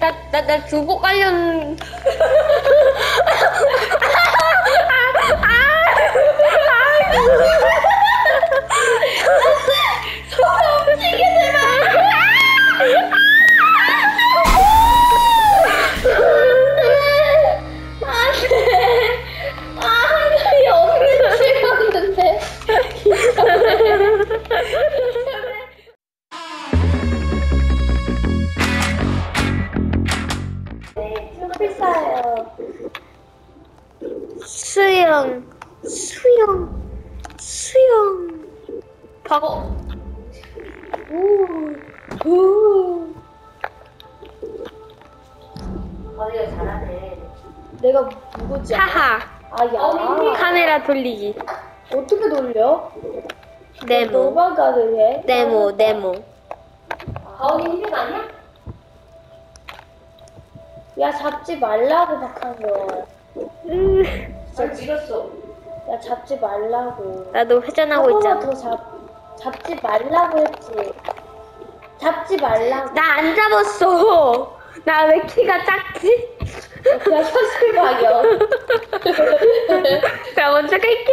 나 주고 관련. 하늘이 없는 실망인데. 비싸요. 수영. 벅. 언니가 잘하네. 내가 누구지? 하하. 아야. 카메라 돌리기. 어떻게 돌려? 네모. 너만 가능해? 네모. 가온이 힘든 아니야? 야 잡지 말라고 박한거. 진짜 찍었어. 야 잡지 말라고. 나도 회전하고 한 있잖아. 번만 더 잡지 말라고 했지. 잡지 말라고. 나 안 잡았어. 나 왜 키가 작지? 그냥 현실 발견. 나 먼저 갈게.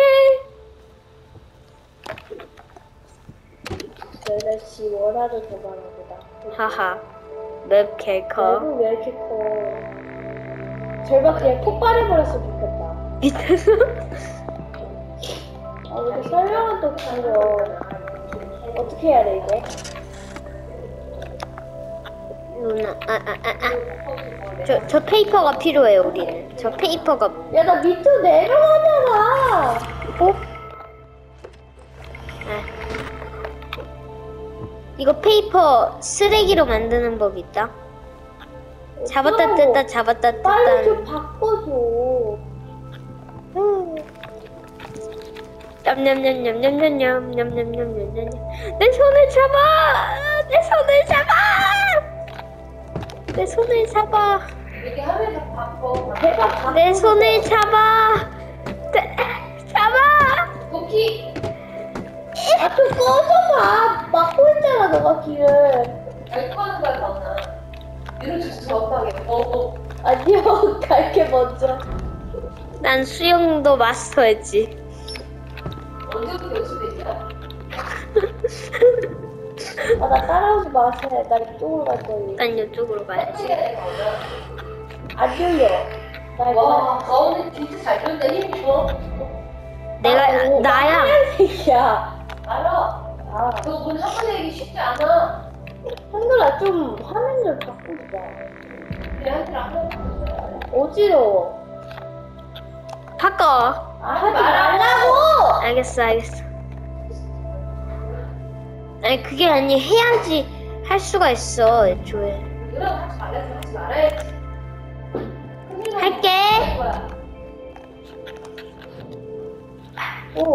내가 씨 원하는 더 많아 보다. 하하. 맵 개커. 내부 왜 이렇게 커? 절박 그냥 폭발해버렸으면 좋겠다. 밑에서. 아, 이렇게 설명은 또 길어. 어떻게 해야 돼, 이제? 누나, 저 페이퍼가 필요해요, 우리는. 저 페이퍼가. 야, 나 밑으로 내려가잖아! 어? 이거 페이퍼 쓰레기로 만드는 법 있다. 잡았다 뜯다 잡았다 뜯다. 빨리 좀 바꿔줘. 냠냠냠냠냠냠냠냠냠냠냠. 내 손을 잡아! 내 손을 잡아! 이렇게 하면서 바꿔. 배가 바꿔. 내 손을 잡아! 잡아! 도끼! 아, 좀 꺼져봐. 막고 있잖아, 너가 길을. 갈 거는 거야, 너는. 이러지 정확하게. 아니요, 갈게 먼저. 난 수영도 마스터했지. 언제부터 연습했냐? 아, 나 따라오지 마세요. 나 이쪽으로 갈 거니. 난 이쪽으로 가야지. 안 열려. 와, 가온이 진짜 잘 된다. 힘 줘. 나야. 하얀색이야. 알아. 아. 너 오늘 한번 얘기 쉽지 않아. 한글아, 좀 화면 좀 바꾸자. 그래, 한글아. 어지러워. 바꿔. 하지 말라고! 알겠어. 아니 그게 아니 해야지 할 수가 있어 애초에. 그럼 하지 말아야지. 할게. 오.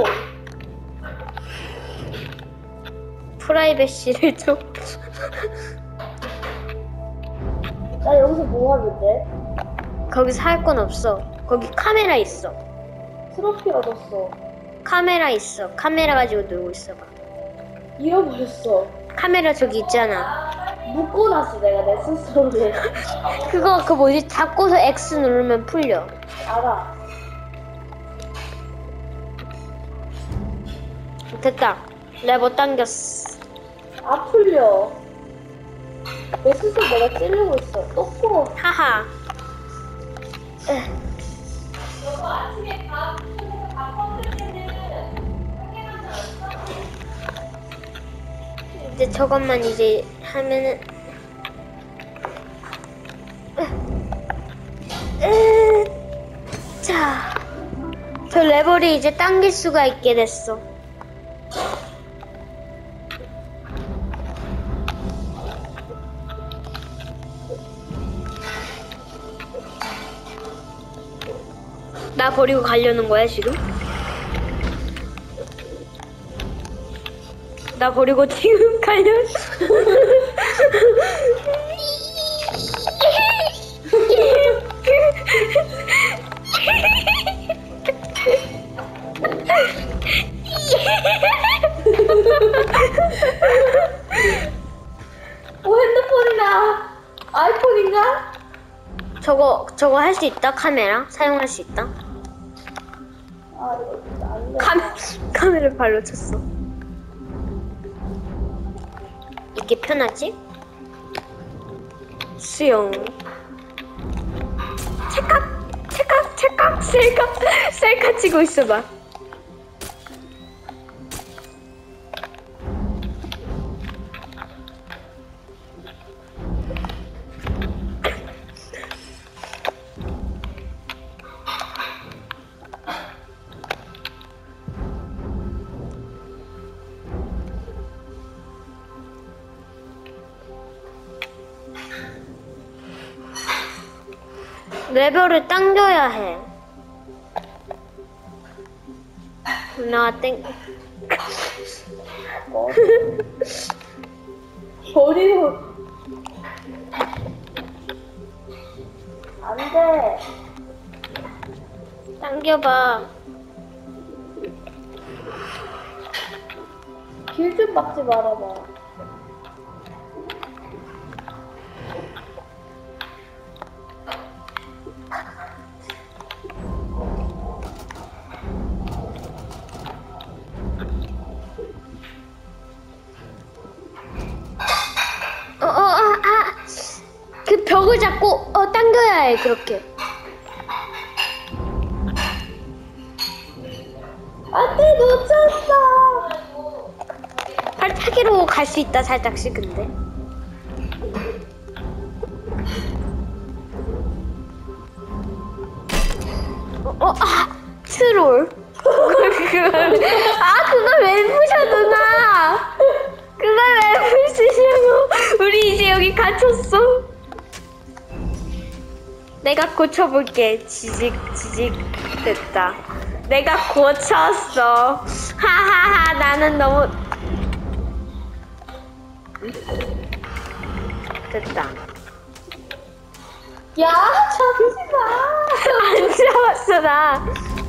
프라이버시를 좀. 나 여기서 뭐 하면 돼? 거기서 할 건 없어. 거기 카메라 있어. 트로피 얻었어. 카메라 있어. 카메라 가지고 놀고 있어봐. 잃어버렸어. 카메라 저기 있잖아. 묶어놨어, 내가 내 스스로를. 그거 뭐지? 잡고서 X 누르면 풀려. 알아. 됐다. 내가 못 당겼어. 아, 풀려. 내 스스로 내가 찌르고 있어. 또 커. 하하. 너가 아침에 밥 먹을 때는 한 개만 더 안 써? 이제 저것만 이제 하면은. 자, 저 레버를 이제 당길 수가 있게 됐어. 나 버리고 가려는 거야 지금? 나 버리고 지금 가려는 오, 핸드폰이다. 아이폰인가? 저거 할 수 있다? 카메라? 사용할 수 있다? 아, 이거 안 돼. 카메라 발로 쳤어. 이게 편하지? 수영. 찰칵 셀카 치고 있어봐. 레벨을 당겨야 해. 나 버리고. 안 돼. 당겨봐. 길 좀 막지 말아봐. 그 벽을 잡고 당겨야 해. 그렇게. 안돼, 놓쳤어. 팔타기로 갈 수 있다. 살짝씩 근데. 트롤. 그걸 왜 부셔 누나? 그걸 왜 부시냐고. 우리 이제 여기 갇혔어. 내가 고쳐볼게. 지직 됐다. 내가 고쳤어. 하하하. 나는 너무 됐다. 야, 잡지 마. 안 잡았어 나.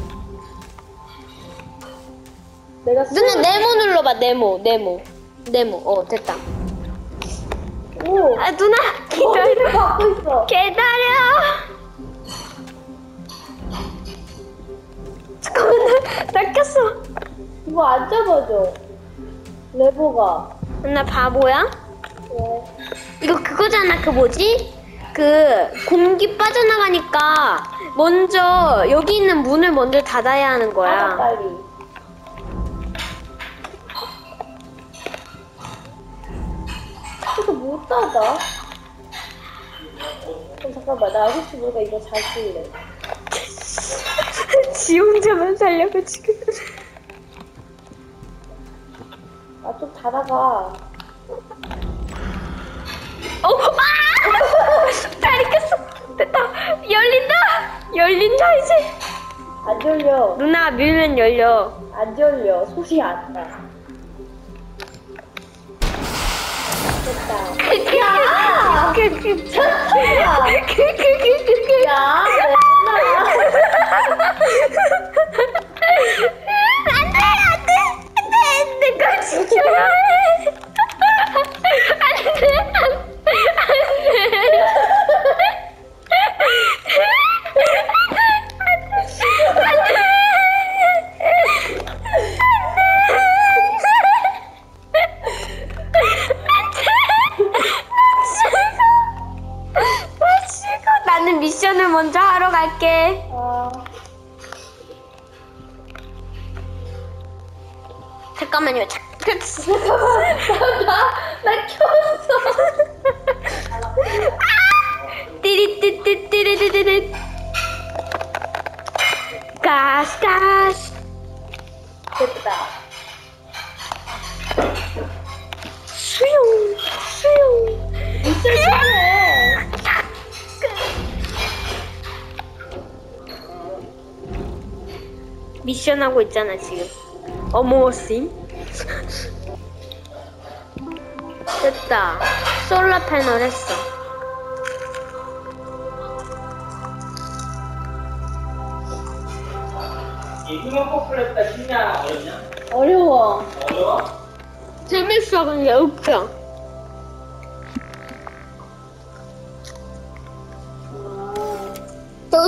내가 누나 네모 눌러봐. 네모. 됐다. 오. 누나 머리를 기다려. 받고 있어. 기다려. 잠깐만 나 꼈어. 이거 안 잡아줘. 레버가. 누나 바보야? 왜? 이거 그거잖아. 그 뭐지? 그 공기 빠져나가니까 먼저 여기 있는 문을 먼저 닫아야 하는 닫아, 거야. 빨리. 이거 못 닫아. 그럼 잠깐만, 나 아저씨 모르가 이거 잘 쓸래. 지 혼자만 살려고 지금. 아, 좀 닫아가. 다리 꼈어. 됐다. 열린다 이제. 안 열려. 누나 밀면 열려. 안 열려. 소리 안 나. 됐다. 야! 잠깐만. 야, 안돼 그걸 지켜야 해. 안돼 나는 미션을 먼저 하러 갈게. 잠깐만요. 나 켰어. 띠리띠띠띠리띠리. 가스. 됐다. 수용. 미션 잘해. 미션 하고 있잖아 지금. 어머머씨. 됐다. 솔라 패널 했어. 이 휴먼 퍼플레보다 쉽냐 어렵냐? 어려워. 어려워? 재밌어 근데 웃겨.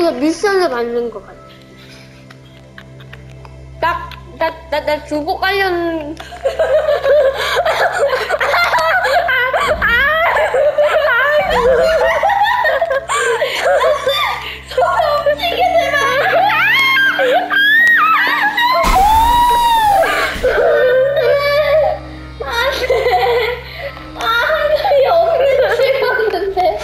여기서 미션을 받는 것 같아. 나 주고 관련. 움직이지 마. 안돼. 언니 찍었는데.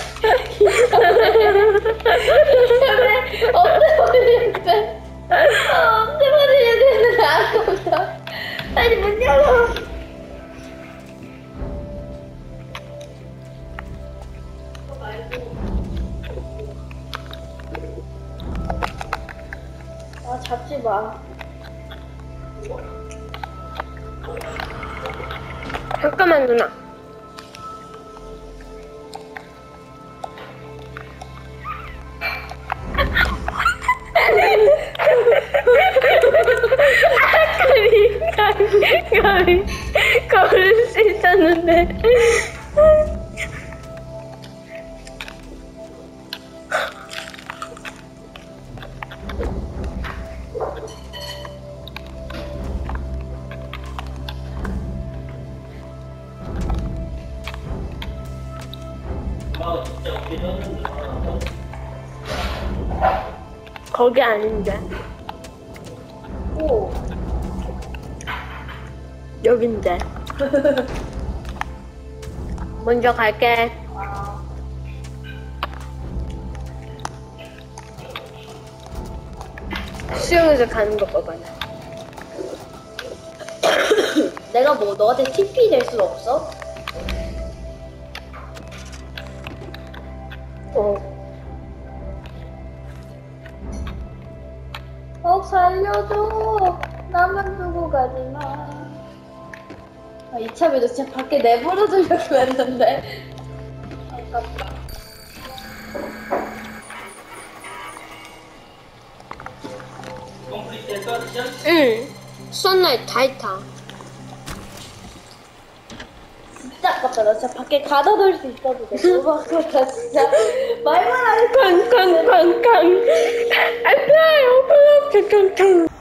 없애버리는데. 없애버리려고 했는데 아무것도. 아니 문 열어. 아 잡지 마. 잠깐만 누나. 걸을 수 있었는데. 엄마가 진짜 어떻게 졌는지 몰라. 거기 아닌데. 오. 여긴데. 먼저 갈게. 수영에서 가는 거 봐봐. 내가 뭐 너한테 TP 될 수 없어? 살려줘. 나만 두고 가지 마. 아, 이참에도 진짜 밖에 내버려 두려고 했는데. 아깝다. 컴플리트 됐어, 미션? 응. 썬라이트 다 있다. 진짜 아깝다. 나 진짜 밖에 가둬둘 수 있어도 돼. 너무 아깝다, 진짜. 말만 하니까. 쾅쾅쾅쾅. 아파요. 쾅쾅쾅.